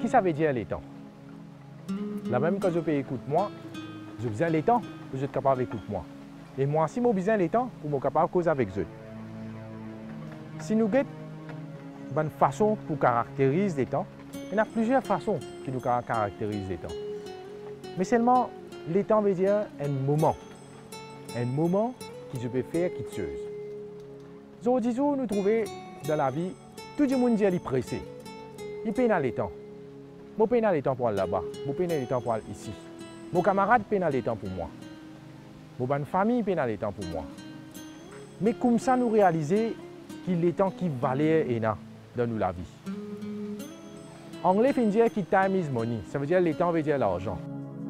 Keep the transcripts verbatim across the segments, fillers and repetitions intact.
qui ça veut dire les temps? La même quand je peux écouter moi, je besoin les temps pour être capable d'écouter moi. Et moi, si j'ai besoin les temps, pour être capable de causer avec eux. Si nous avons une façon pour caractériser les temps, il y a plusieurs façons qui nous caractérisent les temps. Mais seulement, les temps veut dire un moment. Un moment qui je peux faire quelque chose. Aujourd'hui, nous trouvons dans la vie, tout le monde dit qu'il est pressé. Il peine les temps. Je peine les temps pour aller là-bas. Je peine les temps pour aller ici. Mon camarade peine les temps pour moi. Mon famille peine les temps pour moi. Mais comme ça, nous réalisons qu'il est temps qui valait dans nous la vie. En anglais, on dit que time is money. Ça veut dire les temps veut dire l'argent.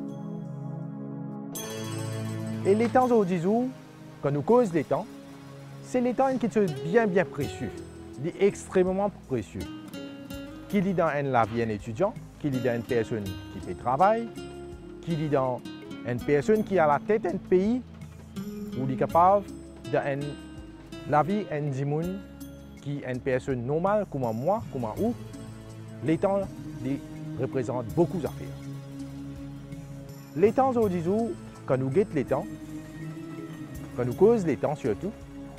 Et les temps aujourd'hui, quand nous causons les temps, c'est les temps qui sont bien bien précieux, extrêmement précieux. Qui est dans la vie d'un étudiant, qui est dans une personne qui fait travail, qui est dans une personne qui a la tête d'un pays, ou qui est capable dans la vie d'un monde qui est une personne normale, comme moi, comme vous. Les temps représentent beaucoup d'affaires. Les temps aujourd'hui, quand nous guettons les temps, quand nous causons les temps surtout,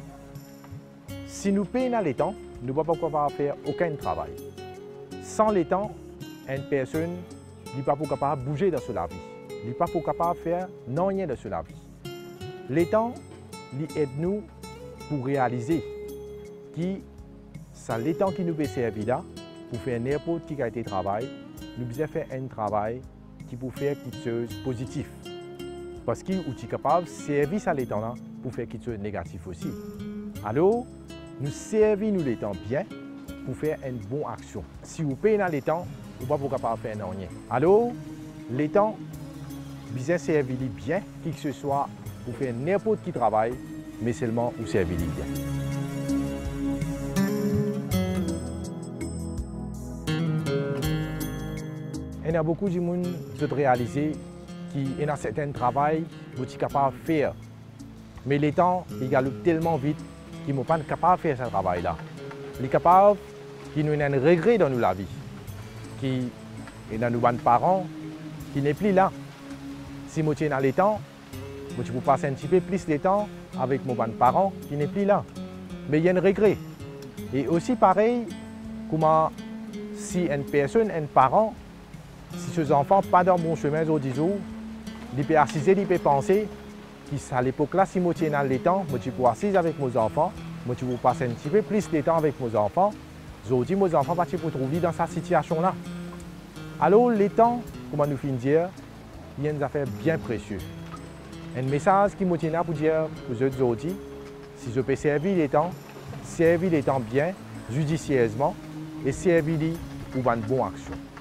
si nous payons les temps, nous ne pouvons pas faire aucun travail. Sans les temps, une personne n'est pas capable de bouger dans la vie. Elle n'est pas capable de faire rien dans la vie. Les temps aident nous pour réaliser que c'est les temps qui nous peut servir là pour faire n'importe quelle qualité de travail. Nous devons faire un travail qui peut faire quelque chose de positif. Parce qu'il est capable de servir à les temps là pour faire quelque chose de négatif aussi. Alors, nous servons nous les temps bien pour faire une bonne action. Si vous payez dans les temps, vous ne pouvez pas capable de faire rien. Alors, les temps, bien servir bien, qui que ce soit, pour faire n'importe quel travail, mais seulement vous servir bien. Il y a beaucoup de monde qui ont réalisé qu'il y a certains travail que vous êtes capable de faire. Mais les temps, ils galopent tellement vite qu'ils ne sont pas capables de faire ce travail-là. Ils sont capables, qui nous ont un regret dans la vie, qui est dans nos parents, qui n'est plus là. Si nous sommes dans les temps, nous pouvons passer un petit peu plus de temps avec nos parents qui n'est plus là. Mais il y a un regret. Et aussi pareil, comment si une personne, un parent, si ses enfants ne sont pas dans le bon chemin aujourd'hui, il peut assister, il peut penser qu'à l'époque-là, si je suis dans les temps, je peux assister avec mes enfants, je peux passer un petit peu plus de temps avec mes enfants. Aujourd'hui, mes enfants ne peuvent pas trouver dans cette situation-là. Alors, les temps, comme nous finissons de dire, il y a une affaire bien précieuse. Un message qui me tient pour dire aux autres aujourd'hui, si je peux servir les temps, servir les temps bien, judicieusement et servir pour une bonne action.